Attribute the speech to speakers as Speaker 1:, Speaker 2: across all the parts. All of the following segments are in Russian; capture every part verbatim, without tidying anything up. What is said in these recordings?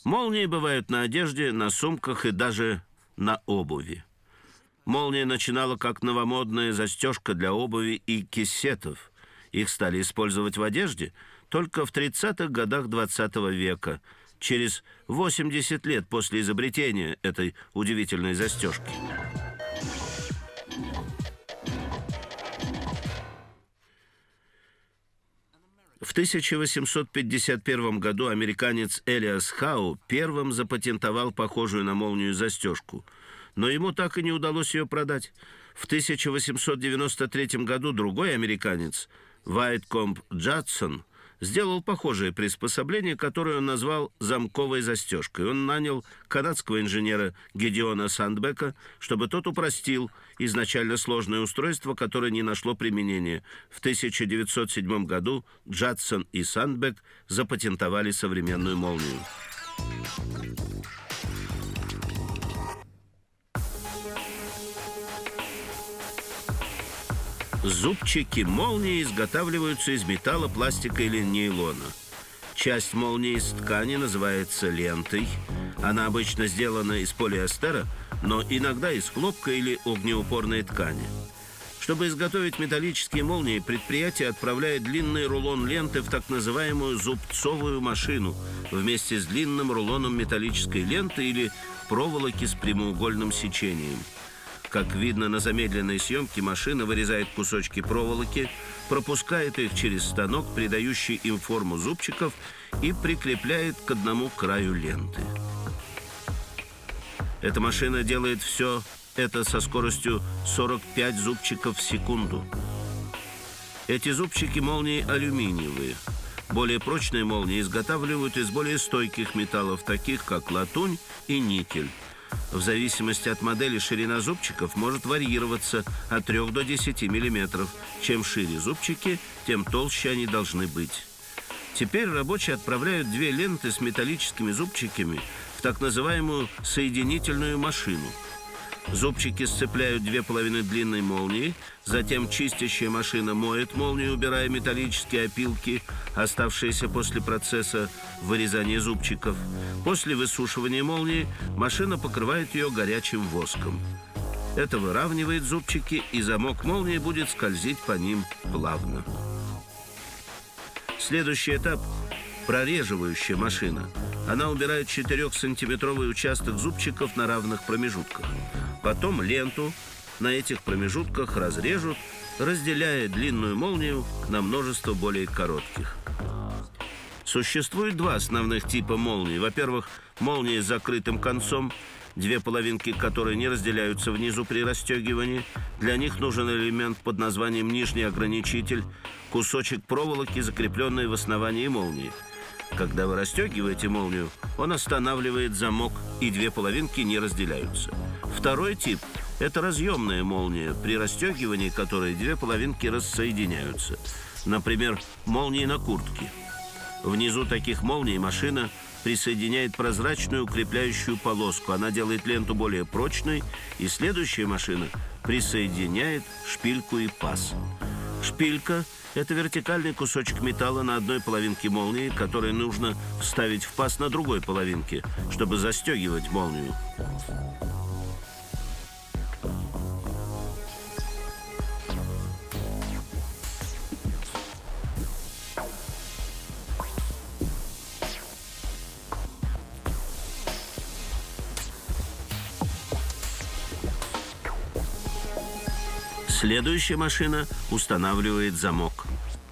Speaker 1: Молнии бывают на одежде, на сумках и даже на обуви. Молния начинала как новомодная застежка для обуви и кисетов. Их стали использовать в одежде только в тридцатых годах двадцатого века, через восемьдесят лет после изобретения этой удивительной застежки. В тысяча восемьсот пятьдесят первом году американец Элиас Хау первым запатентовал похожую на молнию застежку, но ему так и не удалось ее продать. В тысяча восемьсот девяносто третьем году другой американец, Вайткомб Джадсон, сделал похожее приспособление, которое он назвал замковой застежкой. Он нанял канадского инженера Гидеона Сандбека, чтобы тот упростил изначально сложное устройство, которое не нашло применения. В тысяча девятьсот седьмом году Джадсон и Сандбек запатентовали современную молнию. Зубчики молнии изготавливаются из металла, пластика или нейлона. Часть молнии из ткани называется лентой. Она обычно сделана из полиэстера, но иногда из хлопка или огнеупорной ткани. Чтобы изготовить металлические молнии, предприятие отправляет длинный рулон ленты в так называемую зубцовую машину вместе с длинным рулоном металлической ленты или проволоки с прямоугольным сечением. Как видно на замедленной съемке, машина вырезает кусочки проволоки, пропускает их через станок, придающий им форму зубчиков, и прикрепляет к одному краю ленты. Эта машина делает все это со скоростью сорок пять зубчиков в секунду. Эти зубчики молнии алюминиевые. Более прочные молнии изготавливают из более стойких металлов, таких как латунь и никель. В зависимости от модели ширина зубчиков может варьироваться от трёх до десяти миллиметров. Чем шире зубчики, тем толще они должны быть. Теперь рабочие отправляют две ленты с металлическими зубчиками в так называемую соединительную машину. Зубчики сцепляют две половины длинной молнии, затем чистящая машина моет молнию, убирая металлические опилки, оставшиеся после процесса вырезания зубчиков. После высушивания молнии машина покрывает ее горячим воском. Это выравнивает зубчики, и замок молнии будет скользить по ним плавно. Следующий этап – прореживающая машина. Она убирает четырёхсантиметровый участок зубчиков на равных промежутках. Потом ленту на этих промежутках разрежут, разделяя длинную молнию на множество более коротких. Существует два основных типа молний. Во-первых, молния с закрытым концом, две половинки которой не разделяются внизу при расстегивании. Для них нужен элемент под названием нижний ограничитель, кусочек проволоки, закрепленный в основании молнии. Когда вы расстегиваете молнию, он останавливает замок, и две половинки не разделяются. Второй тип – это разъемная молния, при расстегивании которой две половинки рассоединяются. Например, молнии на куртке. Внизу таких молний машина присоединяет прозрачную укрепляющую полоску. Она делает ленту более прочной, и следующая машина присоединяет шпильку и паз. Шпилька – это вертикальный кусочек металла на одной половинке молнии, который нужно вставить в паз на другой половинке, чтобы застегивать молнию. Следующая машина устанавливает замок.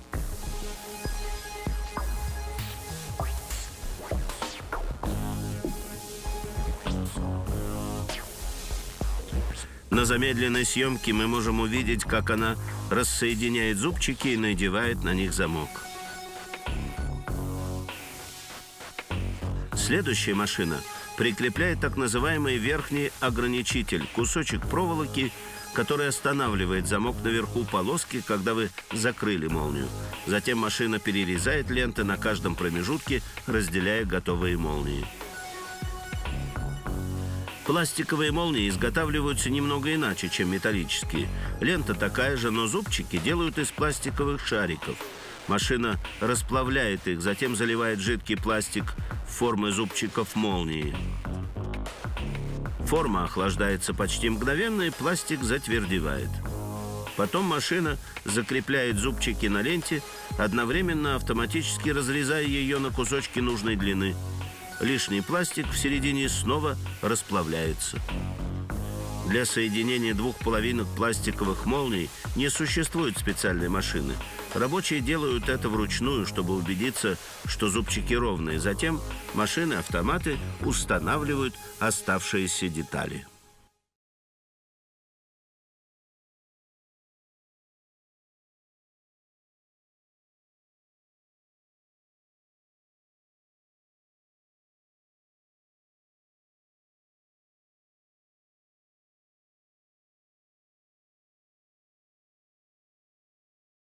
Speaker 1: На замедленной съемке мы можем увидеть, как она рассоединяет зубчики и надевает на них замок. Следующая машина прикрепляет так называемый верхний ограничитель, кусочек проволоки, который останавливает замок наверху полоски, когда вы закрыли молнию. Затем машина перерезает ленты на каждом промежутке, разделяя готовые молнии. Пластиковые молнии изготавливаются немного иначе, чем металлические. Лента такая же, но зубчики делают из пластиковых шариков. Машина расплавляет их, затем заливает жидкий пластик формы зубчиков молнии. Форма охлаждается почти мгновенно, и пластик затвердевает. Потом машина закрепляет зубчики на ленте, одновременно автоматически разрезая ее на кусочки нужной длины. Лишний пластик в середине снова расплавляется. Для соединения двух половинок пластиковых молний не существует специальной машины. Рабочие делают это вручную, чтобы убедиться, что зубчики ровные. Затем машины-автоматы устанавливают оставшиеся детали.